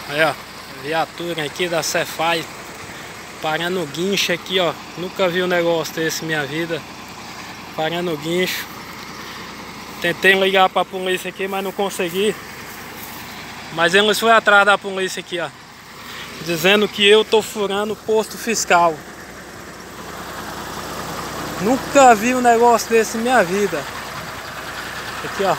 Aí, ó, viatura aqui da Cefaz parando o guincho aqui, ó. Nunca vi um negócio desse na minha vida. Parando o guincho. Tentei ligar pra polícia aqui, mas não consegui. Mas eles foram atrás da polícia aqui, ó, dizendo que eu tô furando o posto fiscal. Nunca vi um negócio desse na minha vida. Aqui, ó.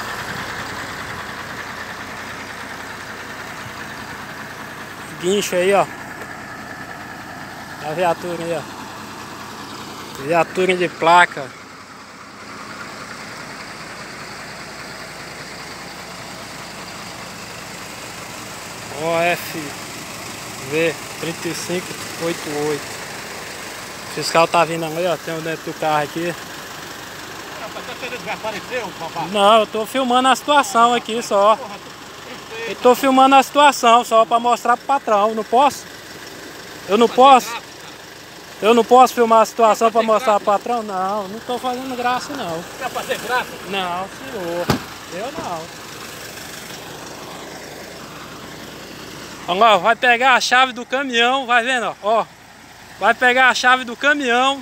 Guincho aí, ó. A viatura aí, ó. Viatura de placa. OFV 3588. O fiscal tá vindo ali, ó. Tem um dentro do carro aqui. Não, eu tô filmando a situação aqui só. Eu tô filmando a situação só pra mostrar pro patrão. Não posso? Eu não posso? Eu não posso filmar a situação pra mostrar pro patrão? Não, não tô fazendo graça não. Quer fazer graça? Não, senhor. Eu não. Olha lá, vai pegar a chave do caminhão, vai vendo, ó. Vai pegar a chave do caminhão.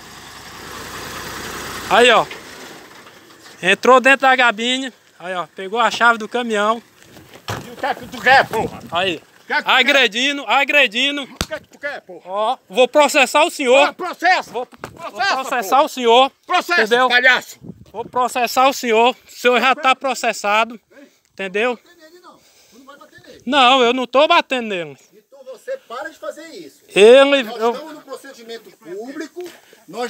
Aí, ó. Entrou dentro da cabine. Aí, ó. Pegou a chave do caminhão. E o que é que tu quer, porra? Aí. Que Agredindo. O que é que tu quer, porra? Ó. Vou processar o senhor. Processo! Vou processar o senhor. Processo, entendeu? palhaço! Vou processar o senhor. O senhor já tá processado. Entendeu? Não, eu não tô batendo nele. Então você para de fazer isso. Ele. Nós estamos no procedimento público.